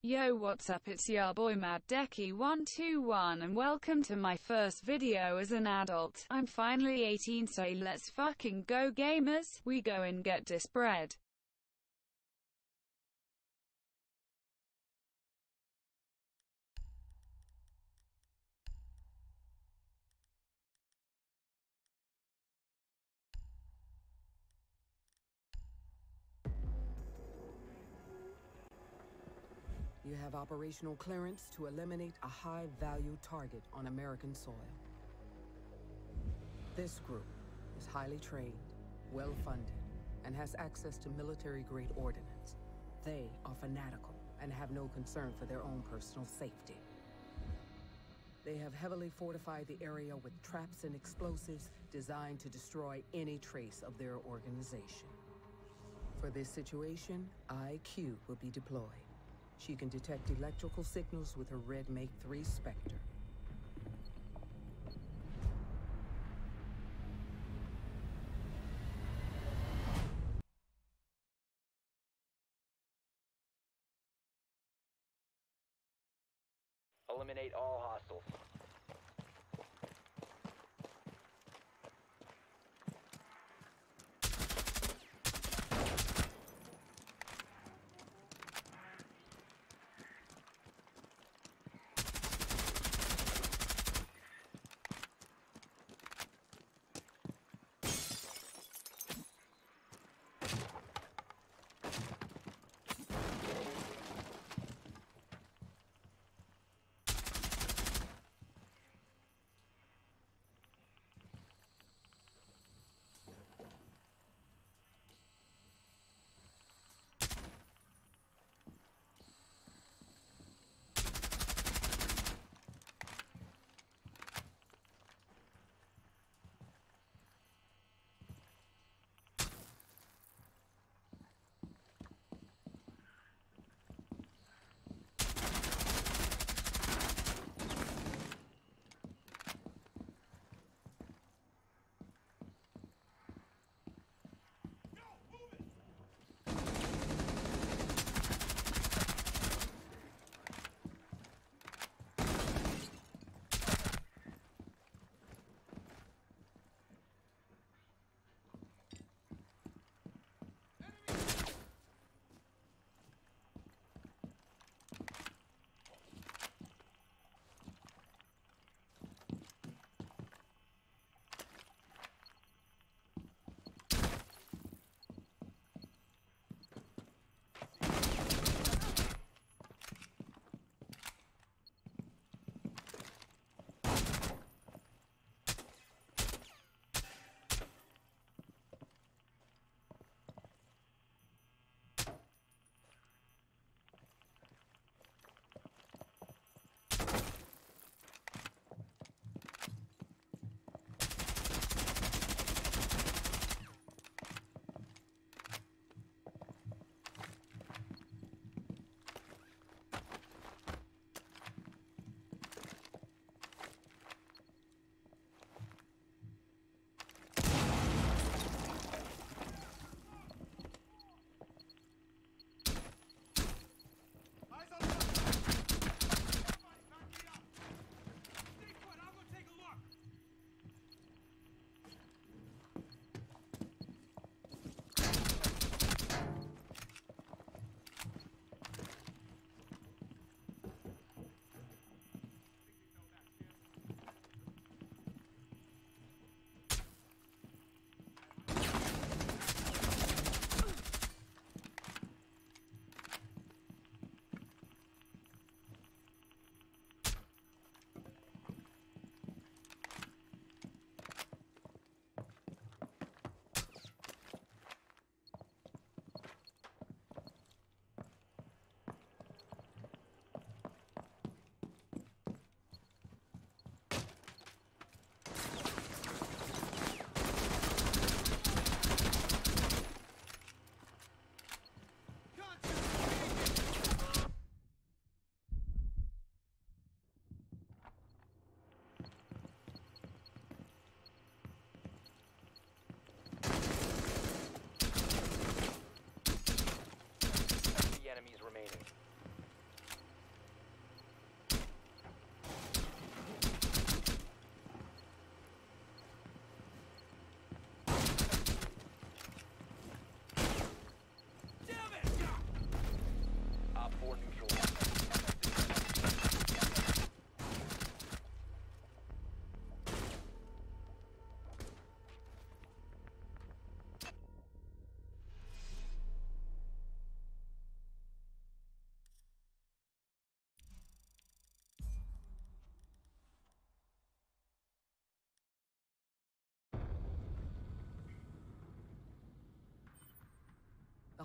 Yo, what's up? It's your boy MattDecky121 and welcome to my first video as an adult. I'm finally 18, so let's fucking go gamers. We go and get this bread. You have operational clearance to eliminate a high-value target on American soil. This group is highly trained, well-funded, and has access to military-grade ordnance. They are fanatical and have no concern for their own personal safety. They have heavily fortified the area with traps and explosives designed to destroy any trace of their organization. For this situation, IQ will be deployed. She can detect electrical signals with her red Make 3 Spectre. Eliminate all hostiles.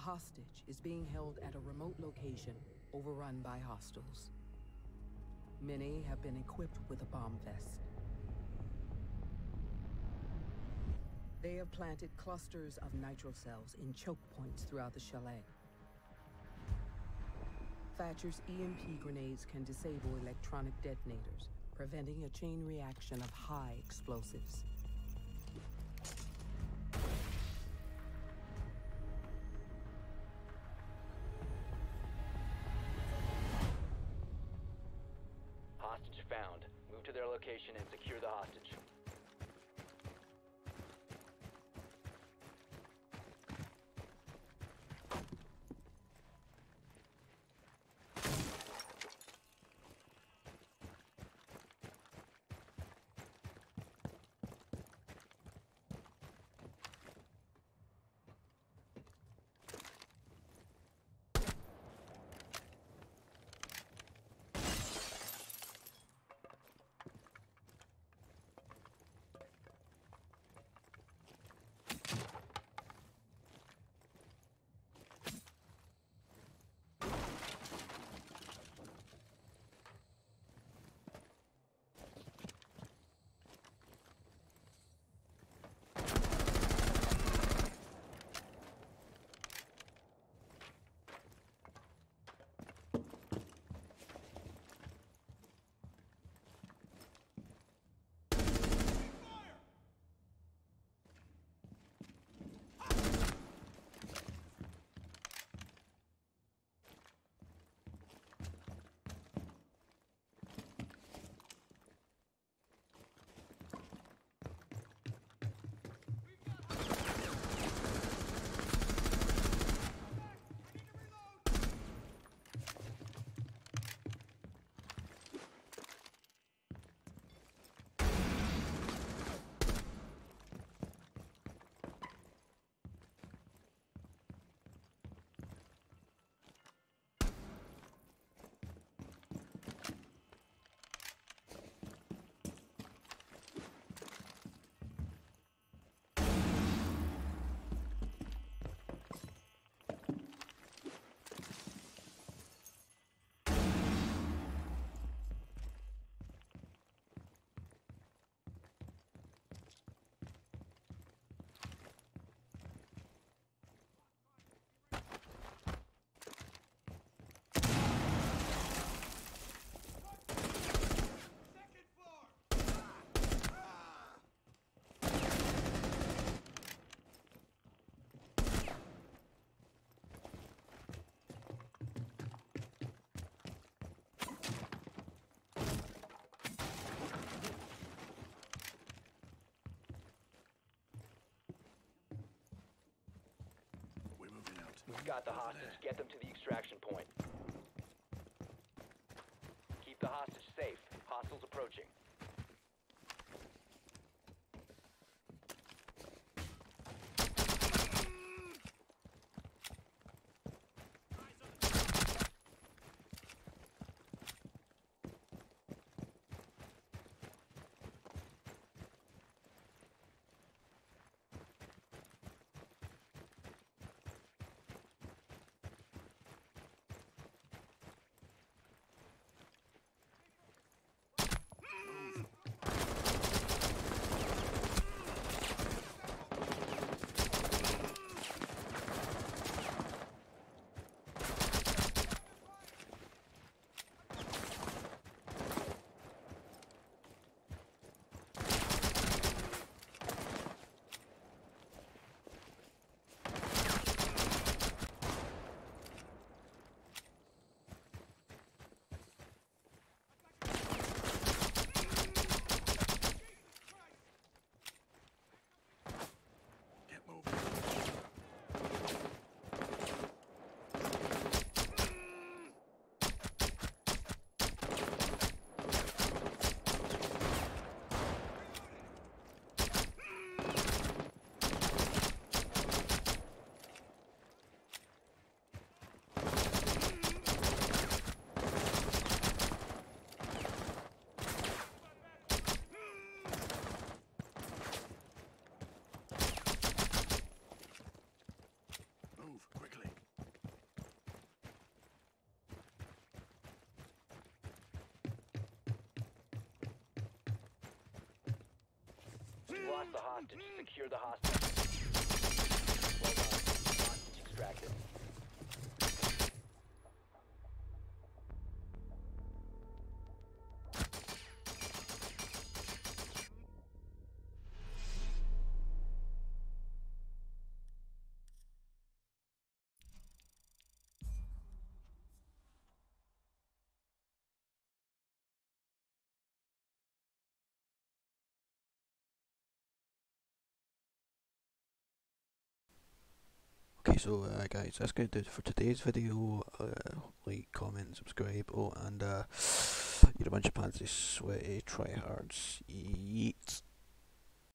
hostage is being held at a remote location overrun by hostiles. Many have been equipped with a bomb vest. They have planted clusters of nitro cells in choke points throughout the chalet. Thatcher's EMP grenades can disable electronic detonators, preventing a chain reaction of high explosives. Hostage found. Move to their location and secure the hostage. We've got the hostage. Get them to the extraction point. Keep the hostage safe. Hostiles approaching. You've lost the hostage. Secure the hostage. Well done. Hostage extracted. Okay, so guys, that's going to do it for today's video. Like, comment, subscribe, oh, and you're a bunch of pantsy, sweaty tryhards. Yeet.